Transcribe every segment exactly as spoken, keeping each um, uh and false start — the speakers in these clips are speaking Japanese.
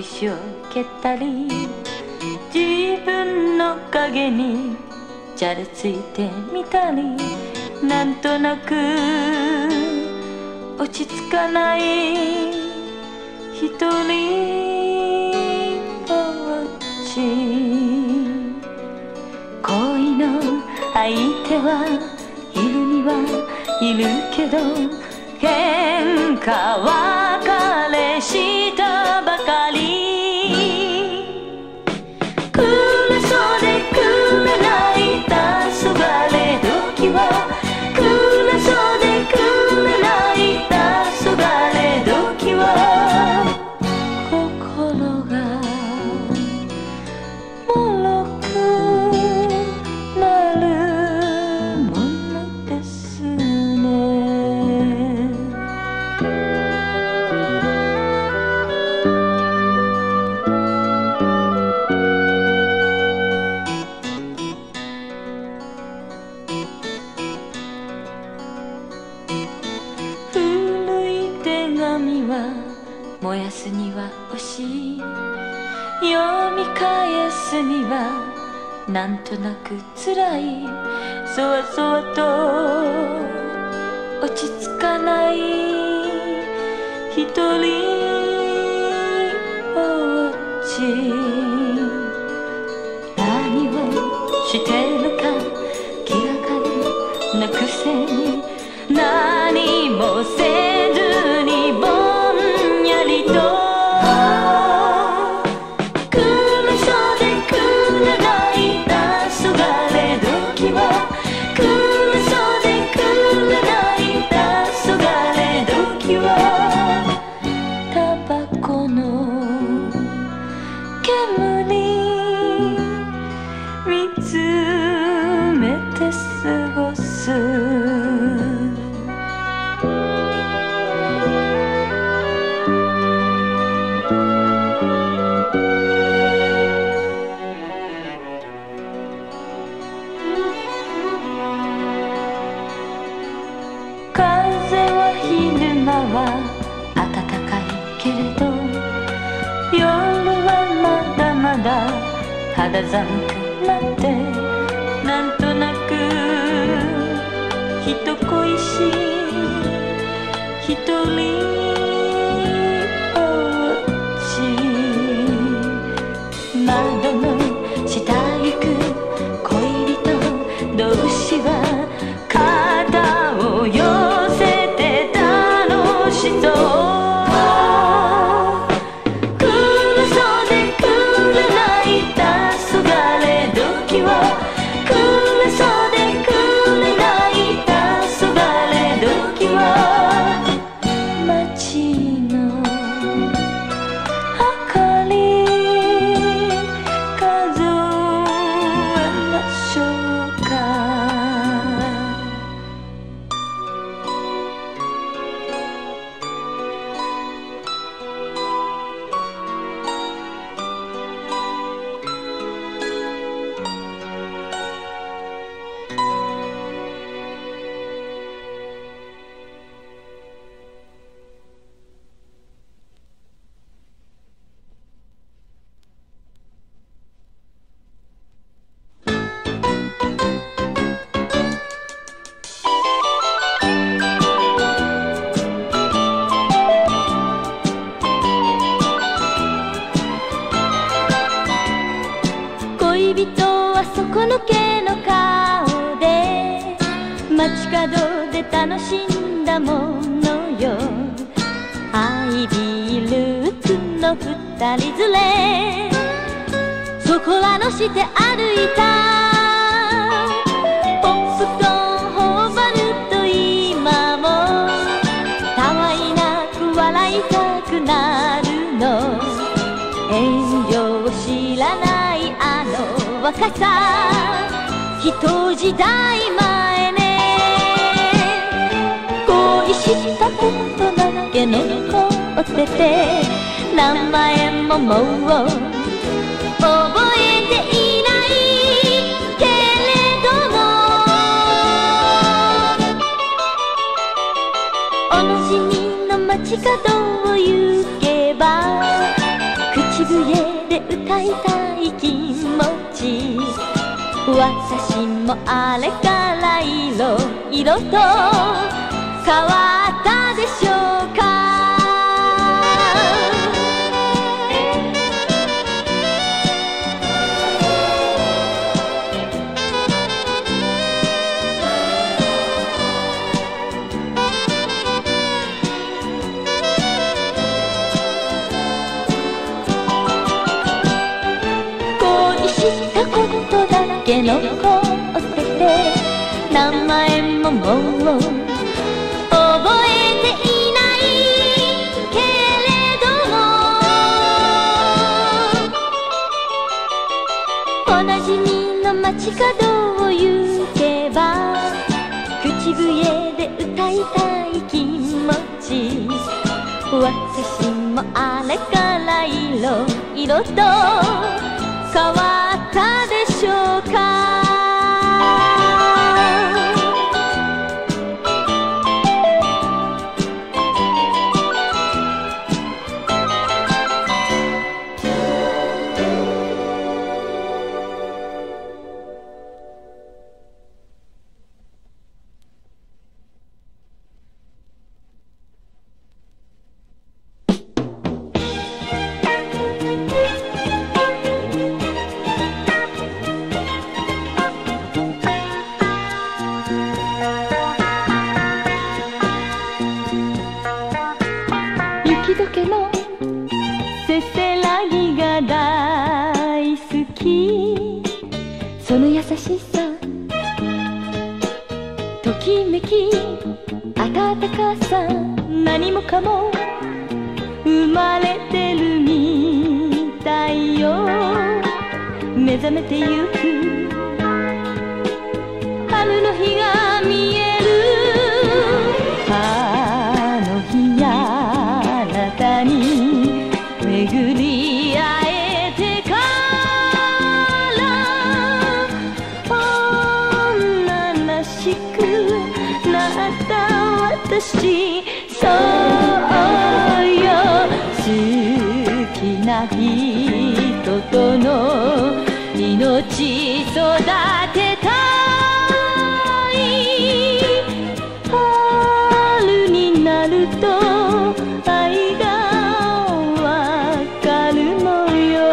石を蹴ったり、自分の影にじゃれついてみたり、なんとなく落ち着かない一人ぼっち。恋の相手はいるにはいるけど、喧嘩別れしたばかり。暮れそうで暮れない黄昏時は、暮れそうで暮れない黄昏時は、心が脆くなるものですね。古い手紙は燃やすには惜しい、読み返すにはなんとなくつらい、そわそわと落ち着かない一人ぼっち。何をしてるか気がかりなくせに、何もせずにぼんやりと、暮れそうで暮れない黄昏時は、暮れそうで暮れない黄昏時は、タバコの煙見つめて過ごす。風は昼間は暖かいけれど、夜はまだまだ肌寒くなって、なんとなく人恋しい一人ぼっち。窓の下行く恋人同士は肩を寄せて楽しそう。暮れそうで暮れない黄昏時は、暮れそうで暮れない黄昏時は、街の明かり数えましょうか。恋人は底抜けの顔で街角で楽しんだものよ。ハイビールーツの二人連れ、そこらのして歩いた。ポップコーン頬張ると今もたわいなく笑いたくなるの。遠慮を知らないあの若さ、一時代前ね。恋したことだけ残ってて、名前ももう覚えていないけれども、おなじみの街角を行けば口私もあれから色々と変わったでしょうか。恋したことだけ残ってて名前ももう覚えていないけれども、おなじみの街角を行けば口笛で歌いたい気持ち、私もあれから色々と変わったでしょうか。雪解けのせせらぎが大好き、その優しさときめき温かさ、何もかも生まれてるみたいよ。目覚めてゆく春の日が見える、あの日やに巡り会えてから女らしくなった私、そうよ、好きな人との命育てたい。春になると愛がわかるのよ。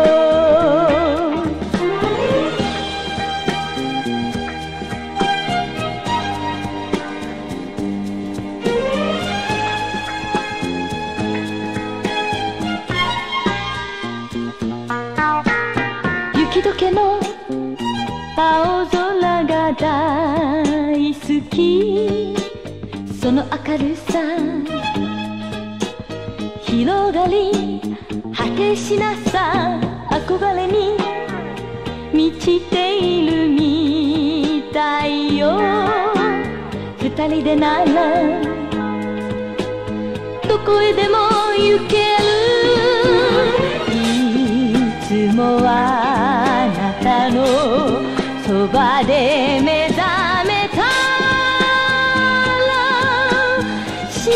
雪解けの青空が大好き、その明るさ広がり果てしなさ、憧れに満ちているみたいよ。二人でならどこへでも行ける、いつもあなたのそばで目覚めたら幸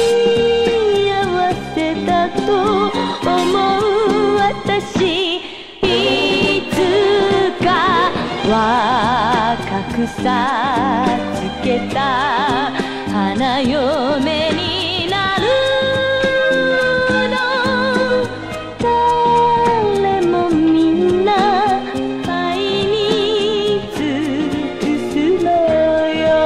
せだと思う私、いつか若くさつけた花嫁になるの、誰もみんな愛に尽くすのよ。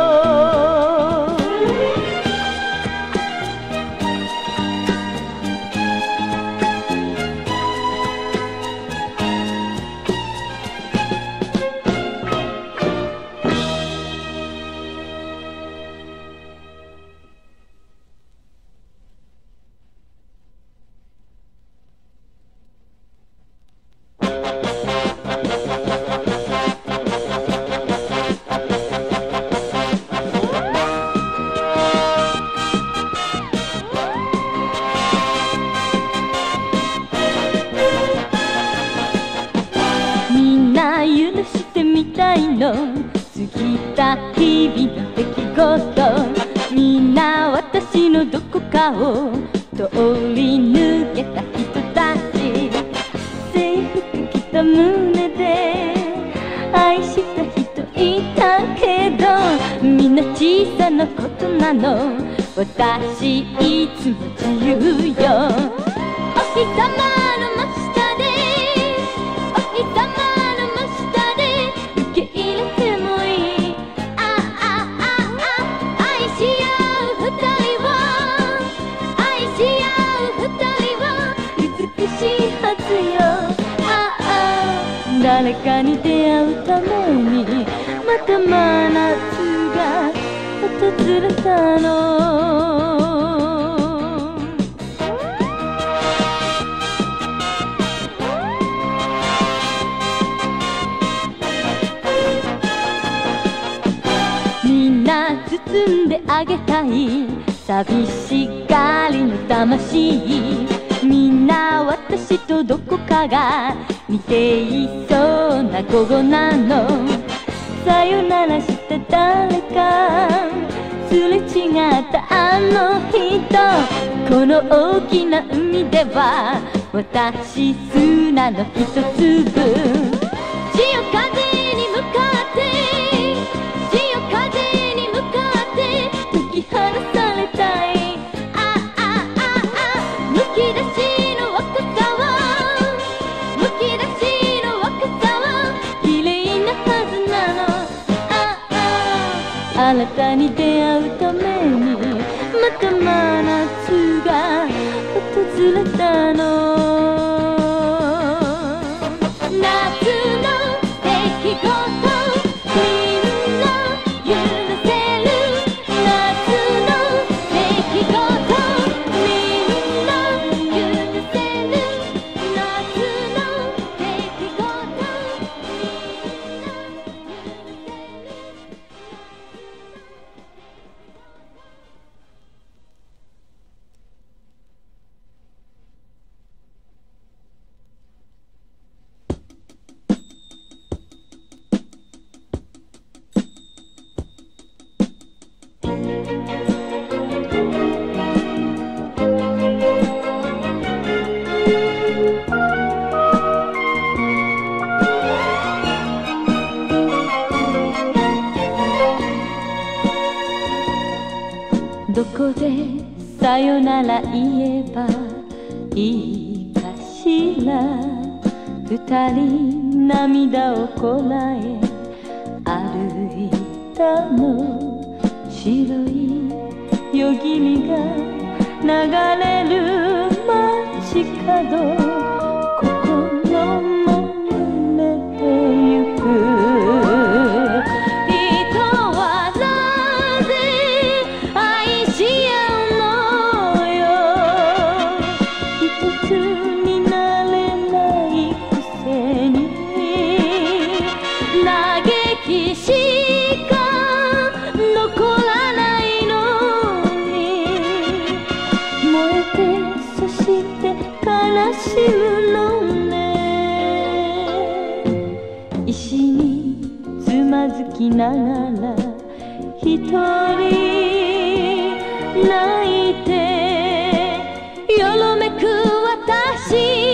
の過ぎた日々の出来事、みんな私のどこかを通り抜けた人たち、制服着た胸で愛し小さなことなの。私いつも自由よ。お日様の真下で、お日様の真下で受け入れてもいい。ああああ愛し合う二人は、愛し合う二人は美しいはずよ。ああ誰かに出会うためにまた真夏が訪れたの。みんな包んであげたい寂しがりの魂。みんな私とどこかが似ていそうな午後なの。さよならした誰か、すれ違ったあの人。この大きな海では私砂の一粒。潮風に向かって潮風に向かって解き放されたい。ああああむき出しの若さは、むき出しの若さは綺麗なはずなの。あああなたに出会うためにまた真夏が訪れたの。夏の出来事みんな許せる。夏の出来事みんな許せる。夏の出来事みんな許せる。どこでさよなら言えばいいかしら。二人涙をこらえ歩いたの。白い夜霧が流れる街角、心も濡れてゆく。悲しむのね。石につまずきながら一人泣いてよろめく私。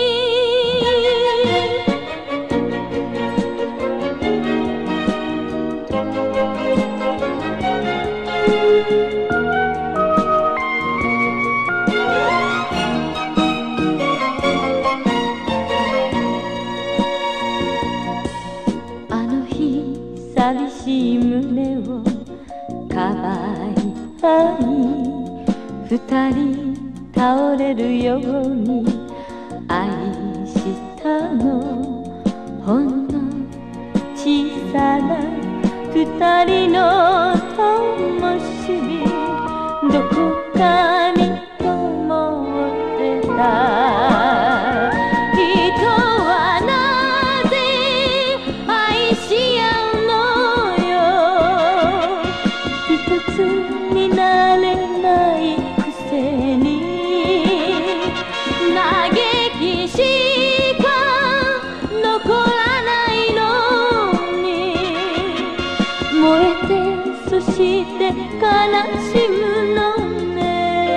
寂しい胸をかばい合い、二人倒れるように愛したの。ほんの小さな二人の灯火、どこかに灯ってた。人はなぜ愛し合うのよ。一つになれないくせに、嘆きしか残らないのに、燃えてそして悲しむのね。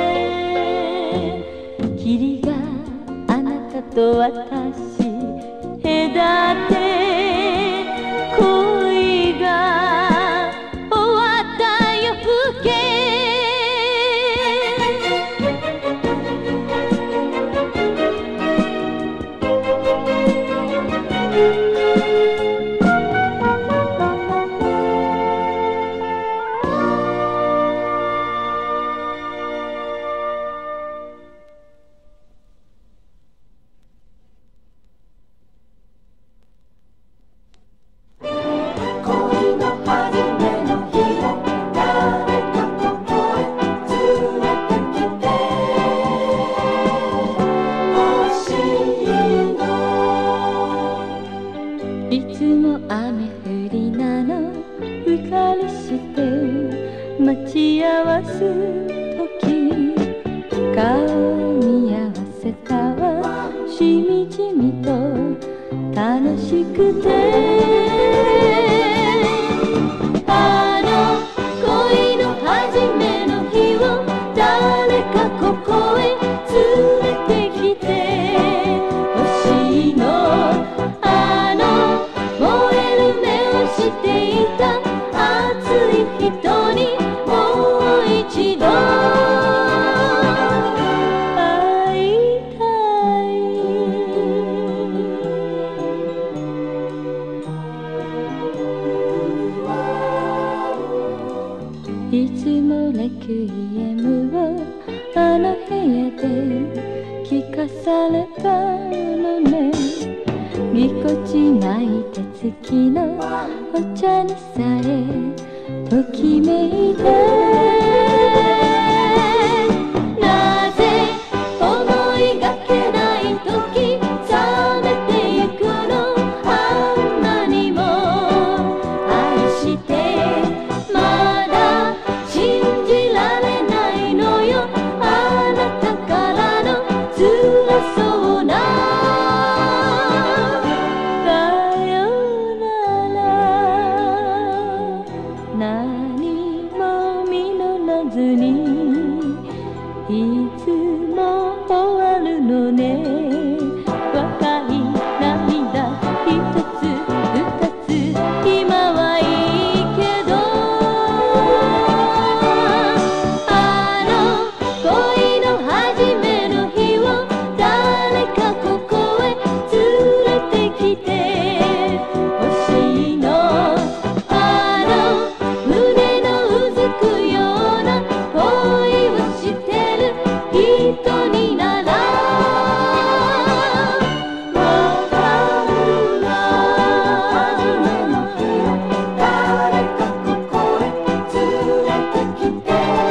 つも雨降りなのうかりして待ち合わす時顔見合わせたわしみじみと楽しくてあの恋の初めの日を誰かここへ連れてきてほしいのあの燃える目をしていた熱い人にもう一度会いたいいつもレクイエムをあの部屋で聞かされたのねぎこちない手つきのお茶にさえときめいてなぜ思いがけない時冷めてゆくのあんなにも愛してまだ信じられないのよあなたからの辛そうなさよなら何も実らずにいつも終わるのね若い涙一つ二つ今はいいけどあの恋の初めの日を誰かここへ連れてきてほしいのあの胸のうずくような恋をしてる人にならわかるわ初めの日を誰かここへ連れてきて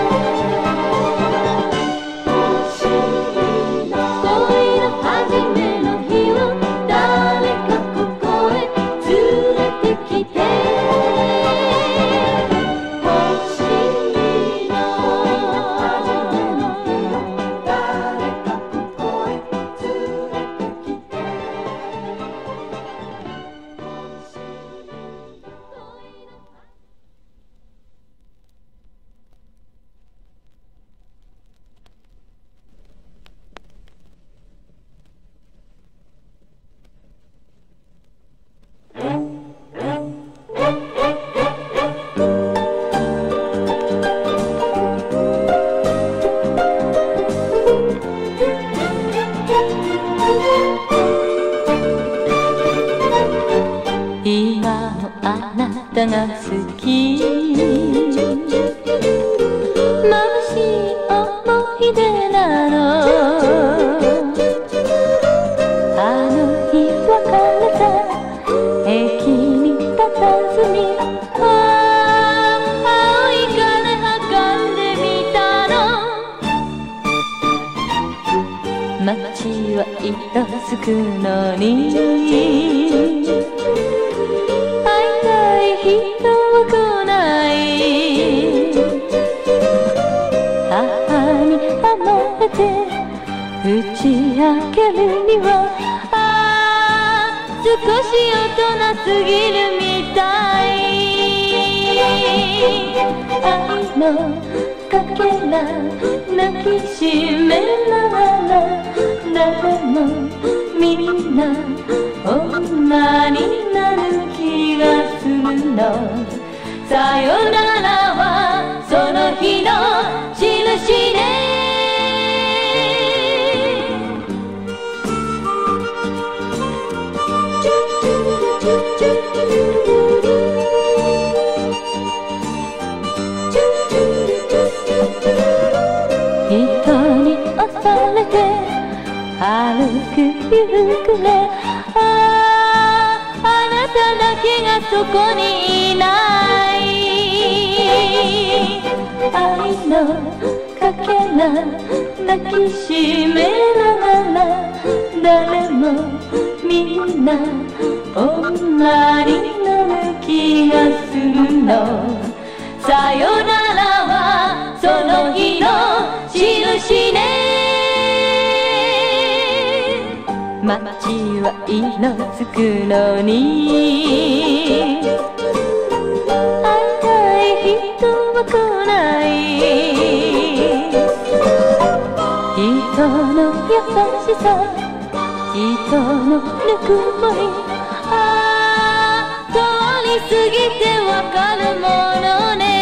ほしいの恋の初めの日を誰かここへ連れてきてほしいの初めの日を誰かここへ連れてきて今もあなたが好き眩しい思い出なのあの日別れた駅に佇みああ青い鐘運んでみたの街は色づくのに会いたい人は来ない母に甘えて打ち明けるにはああ少し大人すぎるみたい愛のかけら抱きしめながら誰もみんな女になる気がするのさよならはその日の印ね人に押されて歩く夕暮れあああなただけがそこにいない愛のかけら抱きしめながら誰もみんな女になる気がするの。さよならはその日の印ね。街は色づくのに会いたい人は来ない。人の優しさ、人のぬくもり、ああ通り過ぎてわかるものね。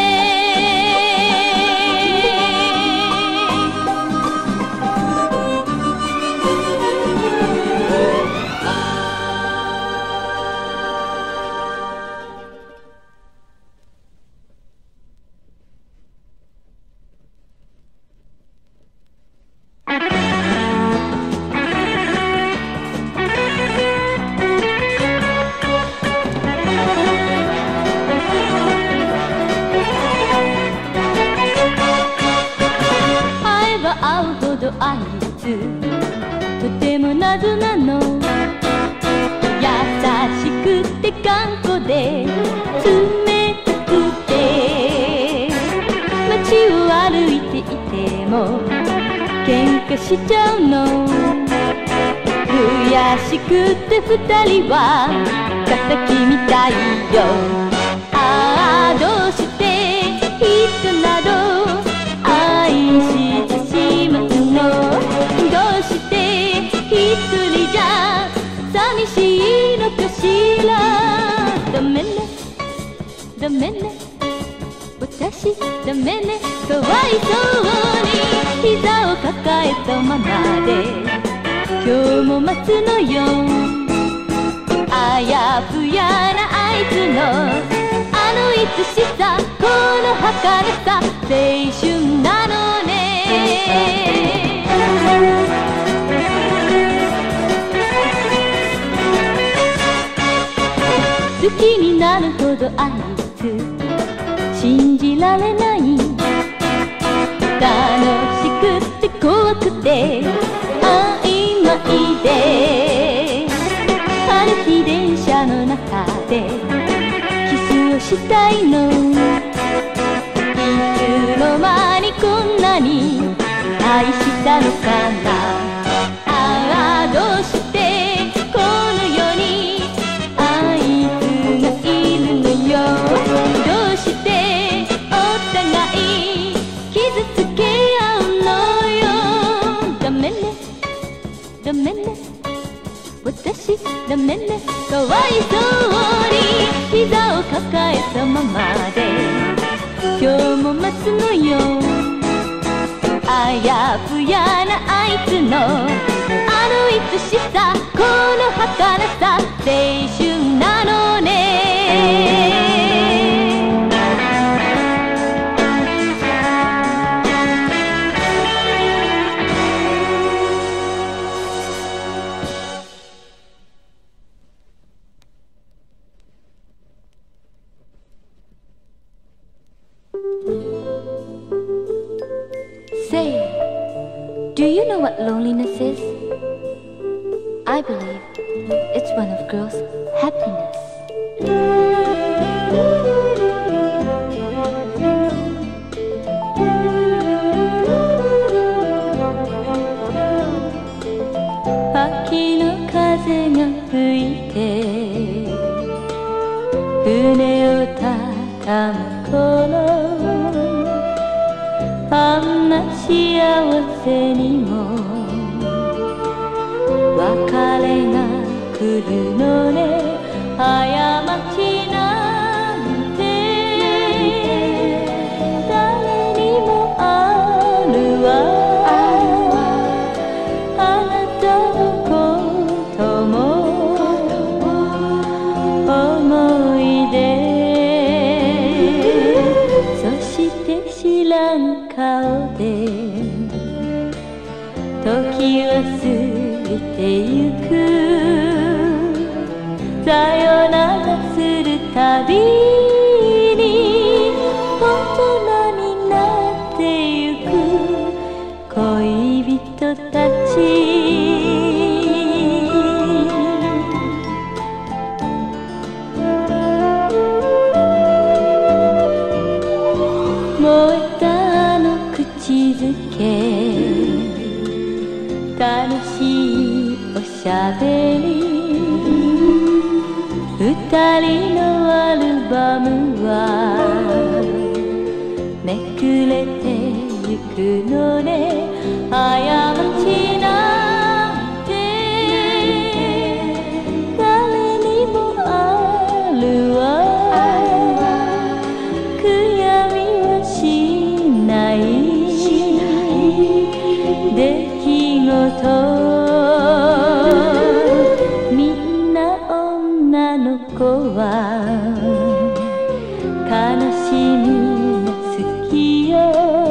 あいつとても謎なの。優しくて頑固で冷たくて、街を歩いていても喧嘩しちゃうの。悔しくて二人は敵みたいよ。ああどうして人など愛してしまうの。どうして一人じゃ寂しいのかしら。ダメねダメね私ダメね、かわいそうに膝を抱えたままで今日も待つのよ。あやふやなあいつのあの愛しさ、この儚さ、青春なのね。好きになるほどあいつ信じられない。楽しくて怖くて曖昧で、ある日電車の中でキスをしたいの。いつの間にこんなに愛したのかな。ああどうしてこの世にあいつがいるのよ。どうしてお互い傷つけ合うのよ。ダメねダメね私ダメね、かわいそうに膝を抱えたままで今日も待つのよ。あやふやなあいつのあの愛しさ、この儚さ、青春なのね。Say, do you know what loneliness is? I believe it's one of girls' happiness. Aki no kaze ga fuite Fune o tatamu koro あんな幸せにも別れが来るのね。過ちなんて誰にもあるわ。あなたのことも思い出、そして知らん顔で時は過ぎてゆく。さよならするたびに大人になってゆく恋人たち。 しゃべり二人のアルバムはめくれてゆくのね過ちなんて誰にもあるわ悔やみはしない出来事は悲しみが好きよ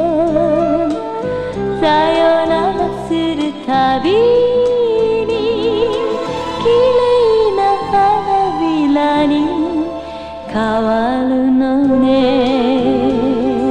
さよならするたびに綺麗な花びらに変わるのね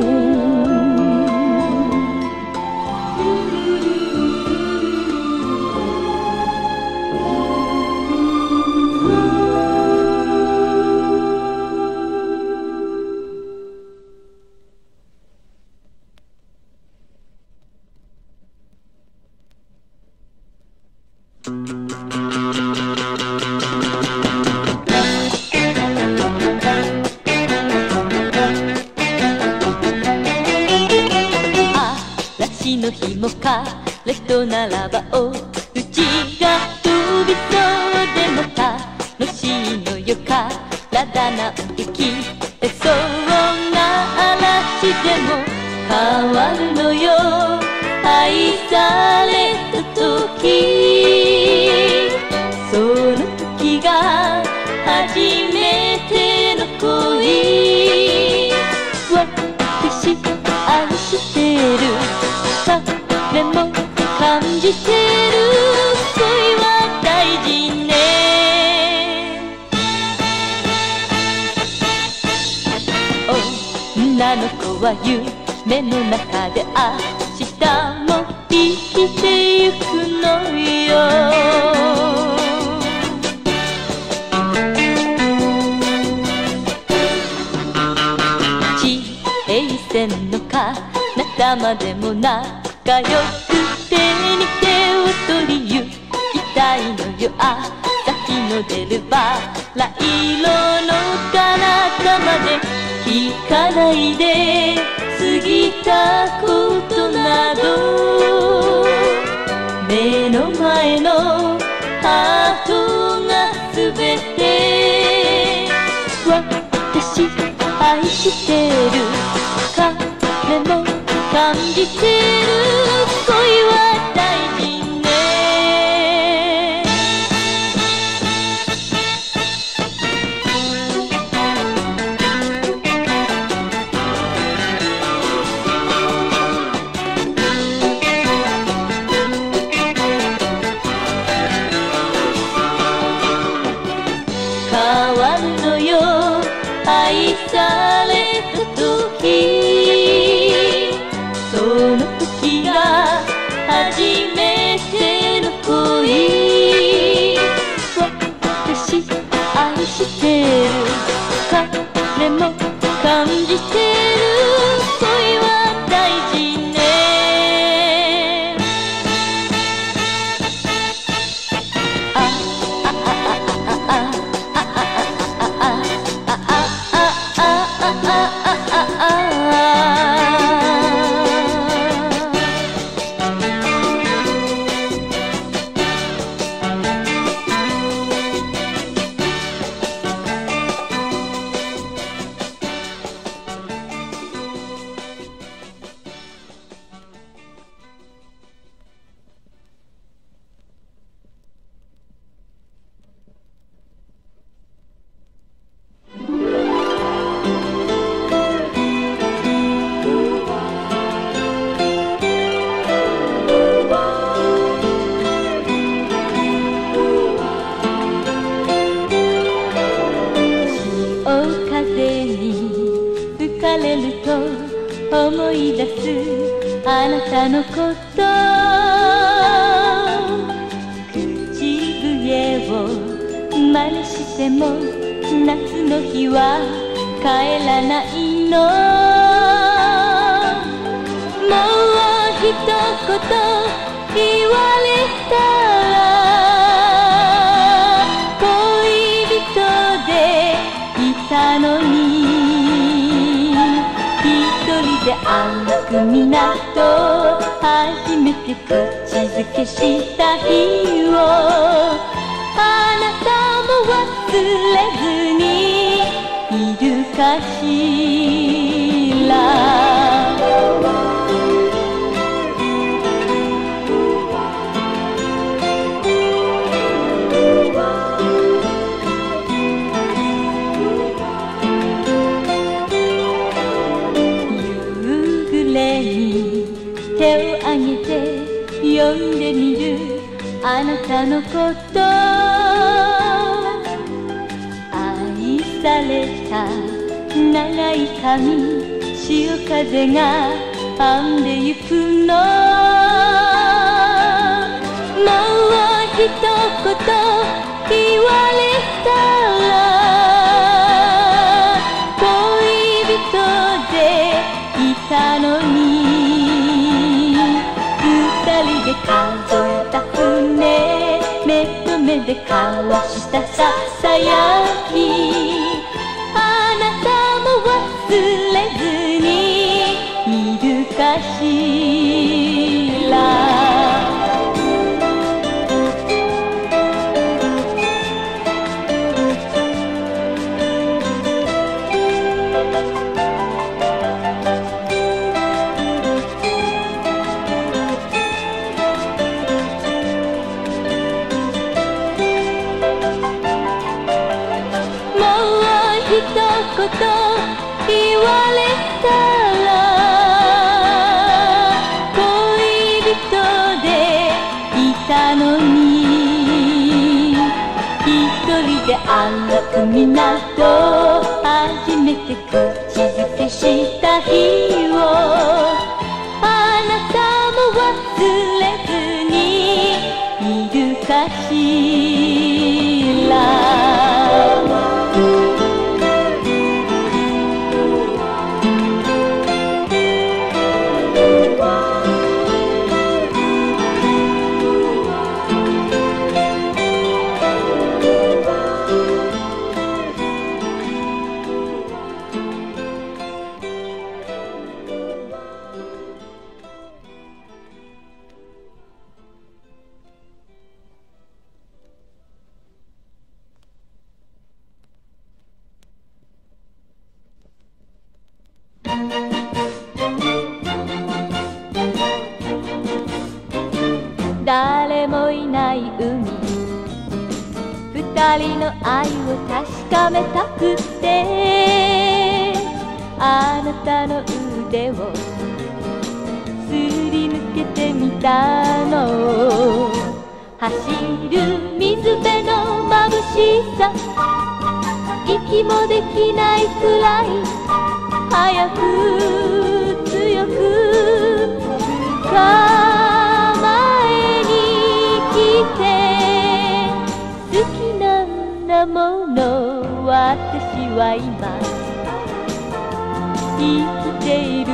の日も彼とならばおうちが飛びそうでも楽しいのよ体な生きてそうな嵐でも変わるのよ愛された時その時が初めての恋私愛してる彼も感じてる恋は大事ね女の子は夢の中で明日も生きてゆくのよ地平線の彼方でも仲良く手に手を取り行きたいのよ朝日の出るバラ色の彼方まで聞かないで過ぎたことなど目の前のハートがすべて私愛してる彼も感じてる恋は大事ね変わるのよ愛された時その時が初めての恋私愛してる彼も感じてる恋は大事ねあああああああ思い出すあなたのこと口笛を真似しても夏の日は帰らないのもう一言言われたらで歩く港、初めて口づけした日をあなたも忘れずにいるかしら。夕暮れに手をあげて呼んでみるあなたのこと、愛された長い髪、潮風が編んでゆくの。もう一言言われたら恋人でいたのに、二人で数えた船、目と目で交わしたささやき、あなたも忘れずにいるかしら。一言言われたら恋人でいたのに、一人で歩く港、初めて口づけした日をあなたも忘れずにいるかしら。誰もいない海、二人の愛を確かめたくて、あなたの腕をすり抜けてみたの。走る水辺の眩しさ、息もできないくらい早く強く捕まえに来て、好きなんだもの私は今生きている。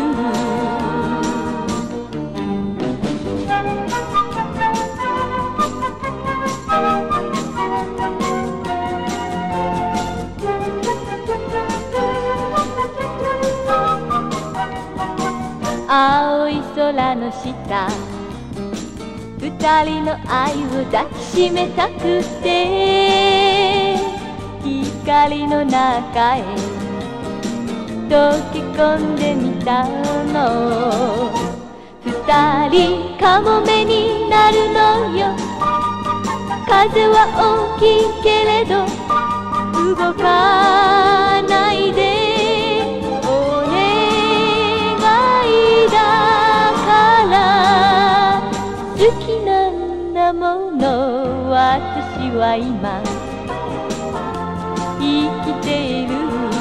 青い空の下、二人の愛を抱きしめたくて、光の中へ溶け込んでみたの。二人カモメになるのよ。風は大きいけれど動かないで、好きなんだもの私は今生きている。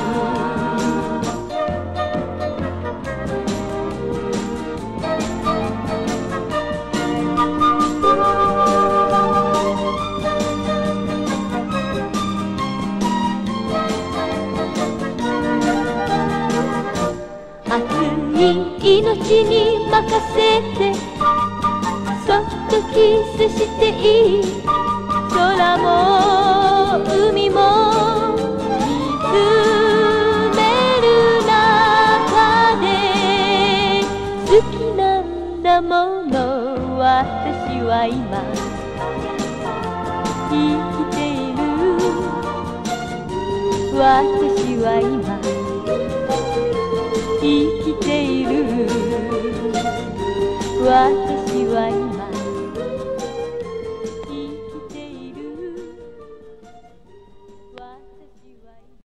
熱い命に任せてそっとキスしていい。空も海も見つめる中では今生きている。私は今生きている。私は今